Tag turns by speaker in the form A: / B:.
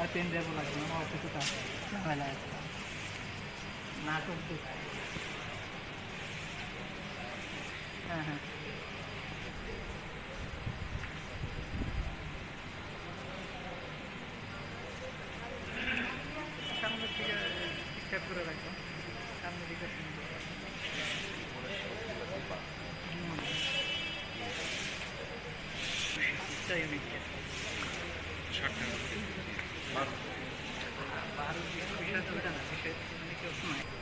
A: আর pen ড্রাইভও লাগবে না, আমার অফিসে তো ঝামেলা আছে। নাটক দেখ। হ্যাঁ হ্যাঁ, সামনের দিকে ঠিকঠাক করে রাখবো, সামনের দিকে চাই আমি বারো বিষয় তো এটা না, বিষয় মানে কেউ শোনায়